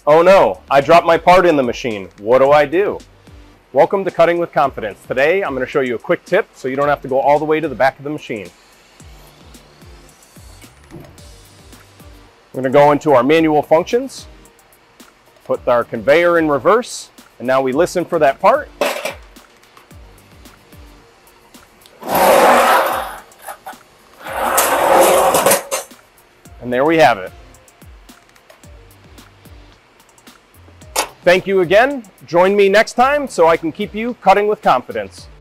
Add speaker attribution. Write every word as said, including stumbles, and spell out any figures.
Speaker 1: Oh no, I dropped my part in the machine. What do I do? Welcome to Cutting with Confidence. Today I'm going to show you a quick tip so you don't have to go all the way to the back of the machine. We're going to go into our manual functions, put our conveyor in reverse, and now we listen for that part. And there we have it. Thank you again. Join me next time so I can keep you cutting with confidence.